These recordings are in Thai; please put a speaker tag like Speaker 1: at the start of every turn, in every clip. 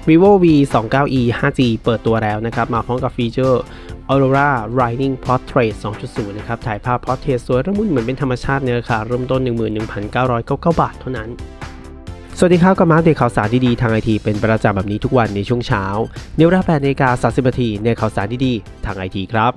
Speaker 1: vivo v 2 9 e 5G เปิดตัวแล้วนะครับมาพร้อมกับฟีเจอร์ Aurora Lightning Portrait 2.0 นะครับถ่ายภาพ Portrait สวยระมุนเหมือนเป็นธรรมชาติในราคาเริ่มต้น 11,999 บาทเท่านั้นสวัสดีครับกับมาอัปเดตข่าวสารดีๆทางไอทีเป็นประจำแบบนี้ทุกวันในช่วงเช้าในเวลา 8:30 น.ในข่าวสารดีๆทางไอทีครับ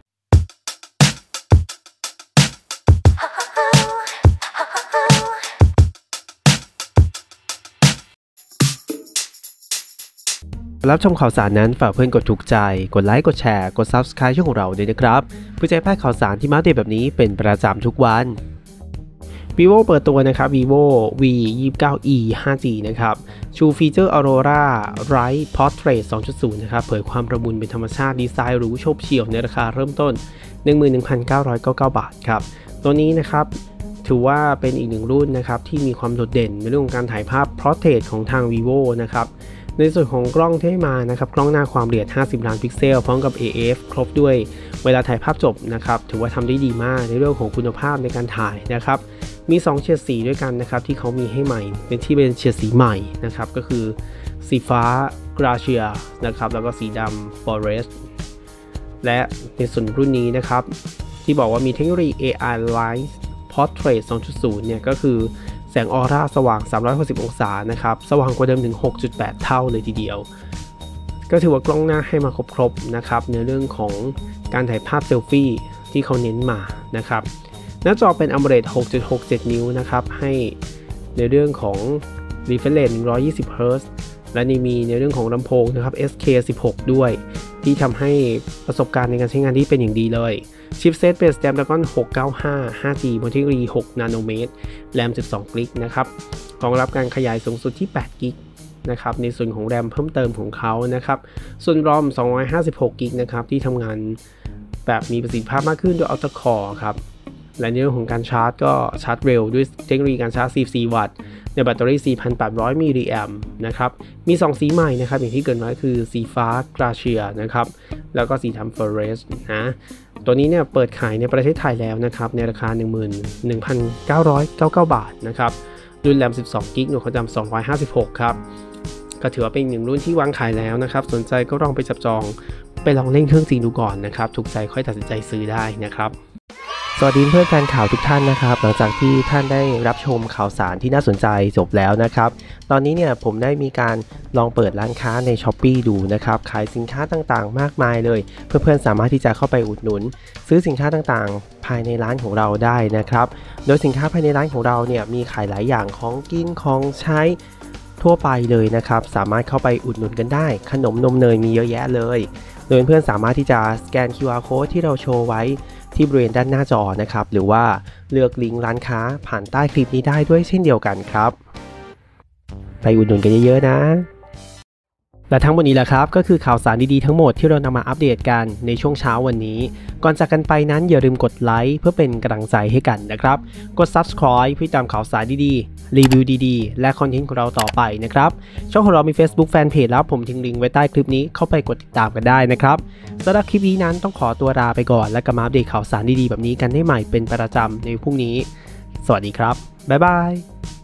Speaker 1: รับชมข่าวสารนั้นฝากเพื่อนกดถูกใจกดไลค์กดแชร์กด Subscribe ช่องของเราด้วยนะครับเพื่อจะให้พลาดข่าวสารที่มาอัปเดตแบบนี้เป็นประจำทุกวัน vivo เปิดตัวนะครับ vivo v 29 e 5G นะครับชูฟีเจอร์ Aurora Light Portrait 2.0 นะครับเผยความระมุนเป็นธรรมชาติดีไซน์หรูโฉบเฉี่ยวในราคาเริ่มต้น 11,999 บาทครับตัวนี้นะครับถือว่าเป็นอีกหนึ่งรุ่นนะครับที่มีความโดดเด่นในเรื่องของการถ่ายภาพ Portrait ของทาง vivo นะครับในส่วนของกล้องที่ให้มานะครับกล้องหน้าความละเอียด50 ล้านพิกเซลพร้อมกับ AF ครบด้วยเวลาถ่ายภาพจบนะครับถือว่าทำได้ดีมากในเรื่องของคุณภาพในการถ่ายนะครับมี2เฉดสีด้วยกันนะครับที่เขามีให้ใหม่เป็นเฉดสีใหม่นะครับก็คือสีฟ้า Gracia นะครับแล้วก็สีดำ Forest และในส่วนรุ่นนี้นะครับที่บอกว่ามีเทคโนโลยี AI Light Portrait 2.0 เนี่ยก็คือแสงออร่าสว่าง360 องศานะครับสว่างกว่าเดิมถึง 6.8 เท่าเลยทีเดียวก็ถือว่ากล้องหน้าให้มาครบๆนะครับในเรื่องของการถ่ายภาพเซลฟี่ที่เขาเน้นมานะครับหน้าจอเป็น AMOLED 6.67 นิ้วนะครับให้ในเรื่องของ refresh rate 120 Hz และนี่มีในเรื่องของลำโพงนะครับ SK16 ด้วยที่ทำให้ประสบการณ์ในการใช้งานที่เป็นอย่างดีเลยชิปเซตเป็น Snapdragon 695 5G บนเทคโนโลยี6 นาโนเมตรแรม 12 กิกนะครับรองรับการขยายสูงสุดที่ 8 กิกนะครับในส่วนของแรมเพิ่มเติมของเขานะครับส่วน ROM 256 กิกนะครับที่ทำงานแบบมีประสิทธิภาพมากขึ้นด้วย Octa Core ครับและในเรื่องของการชาร์จก็ชาร์จเร็วด้วยเทคโนโลยีการชาร์จ 44 วัตต์ในแบตเตอรี่ 4,800 มิลลิแอมป์นะครับมี2สีใหม่นะครับอย่างที่เกิดไว้คือสีฟ้า Gracia นะครับแล้วก็สีดำ Forest นะตัวนี้เนี่ยเปิดขายในประเทศไทยแล้วนะครับในราคา 11,999 บาทนะครับรุ่นแรม 12 กิกหน่วยความจำ256 ครับก็ถือว่าเป็นหนึ่งรุ่นที่วางขายแล้วนะครับสนใจก็ลองไปจับจองไปลองเล่นเครื่องจริงดูก่อนนะครับถูกใจค่อยตัดสินใจซื้อได้นะครับสวัสดีเพื่อนแฟนข่าวทุกท่านนะครับหลังจากที่ท่านได้รับชมข่าวสารที่น่าสนใจจบแล้วนะครับตอนนี้เนี่ยผมได้มีการลองเปิดร้านค้าใน Shopee ดูนะครับขายสินค้าต่างๆมากมายเลยเพื่อนๆสามารถที่จะเข้าไปอุดหนุนซื้อสินค้าต่างๆภายในร้านของเราได้นะครับโดยสินค้าภายในร้านของเราเนี่ยมีขายหลายอย่างของกินของใช้ทั่วไปเลยนะครับสามารถเข้าไปอุดหนุนกันได้ขนมนมเนยมีเยอะแยะเลยโดยเพื่อนสามารถที่จะสแกน QR Code ที่เราโชว์ไว้ที่บริเวณด้านหน้าจอนะครับหรือว่าเลือกลิงก์ร้านค้าผ่านใต้คลิปนี้ได้ด้วยเช่นเดียวกันครับไปอุดหนุนกันเยอะๆนะและทั้งหมดนี้แหละครับก็คือข่าวสารดีๆทั้งหมดที่เรานำมาอัปเดตกันในช่วงเช้าวันนี้ก่อนจากกันไปนั้นอย่าลืมกดไลค์เพื่อเป็นกำลังใจให้กันนะครับกด Subscribe เพื่อตามข่าวสารดีๆรีวิวดีๆและคอนเทนต์ของเราต่อไปนะครับช่องของเรามี Facebook Fanpage แล้วผมทิ้งลิงก์ไว้ใต้คลิปนี้เข้าไปกดติดตามกันได้นะครับสำหรับคลิปนี้นั้นต้องขอตัวลาไปก่อนและกลับมาอัปเดตข่าวสารดีๆแบบนี้กันได้ใหม่เป็นประจำในพรุ่งนี้สวัสดีครับบ๊ายบาย